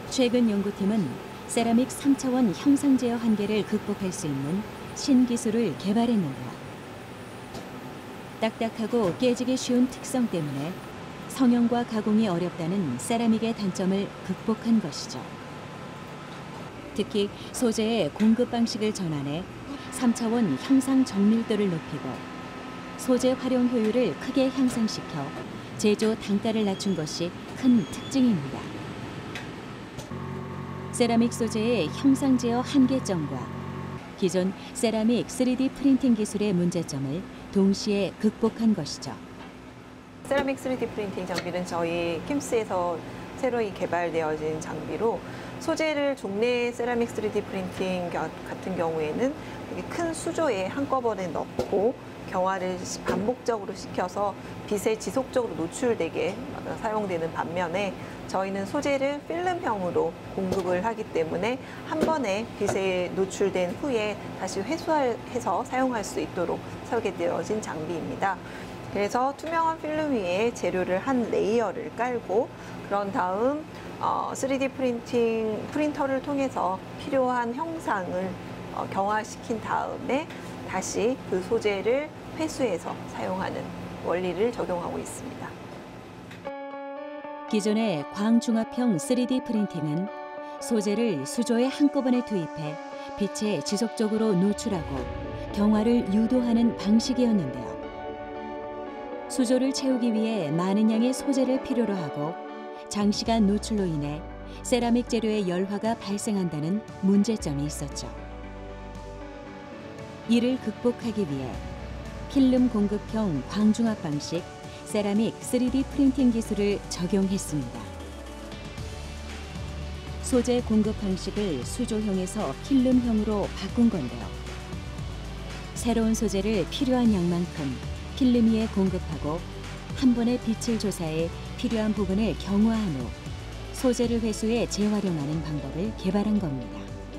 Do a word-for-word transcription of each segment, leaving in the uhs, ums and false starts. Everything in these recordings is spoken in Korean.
최근 연구팀은 세라믹 삼 차원 형상 제어 한계를 극복할 수 있는 신기술을 개발했는데요. 딱딱하고 깨지기 쉬운 특성 때문에 성형과 가공이 어렵다는 세라믹의 단점을 극복한 것이죠. 특히 소재의 공급 방식을 전환해 삼 차원 형상 정밀도를 높이고 소재 활용 효율을 크게 향상시켜 제조 단가를 낮춘 것이 큰 특징입니다. 세라믹 소재의 형상 제어 한계점과 기존 세라믹 쓰리디 프린팅 기술의 문제점을 동시에 극복한 것이죠. 세라믹 쓰리디 프린팅 장비는 저희 킴스에서 새로 개발되어진 장비로 소재를 종래 세라믹 쓰리디 프린팅 같은 경우에는 큰 수조에 한꺼번에 넣고 경화를 반복적으로 시켜서 빛에 지속적으로 노출되게 사용되는 반면에 저희는 소재를 필름형으로 공급을 하기 때문에 한 번에 빛에 노출된 후에 다시 회수해서 사용할 수 있도록 설계되어진 장비입니다. 그래서 투명한 필름 위에 재료를 한 레이어를 깔고 그런 다음 어, 쓰리디 프린팅 프린터를 통해서 필요한 형상을 어, 경화시킨 다음에 다시 그 소재를 회수해서 사용하는 원리를 적용하고 있습니다. 기존의 광중압형 쓰리디 프린팅은 소재를 수조에 한꺼번에 투입해 빛에 지속적으로 노출하고 경화를 유도하는 방식이었는데요. 수조를 채우기 위해 많은 양의 소재를 필요로 하고 장시간 노출로 인해 세라믹 재료의 열화가 발생한다는 문제점이 있었죠. 이를 극복하기 위해 필름 공급형 광중압 방식 세라믹 쓰리디 프린팅 기술을 적용했습니다. 소재 공급 방식을 수조형에서 필름형으로 바꾼 건데요. 새로운 소재를 필요한 양만큼 필름 위에 공급하고 한 번에 빛을 조사해 필요한 부분을 경화한 후 소재를 회수해 재활용하는 방법을 개발한 겁니다.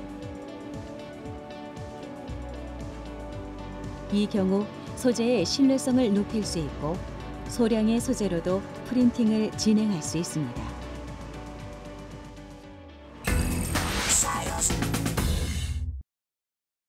이 경우 소재의 신뢰성을 높일 수 있고 소량의 소재로도 프린팅을 진행할 수 있습니다.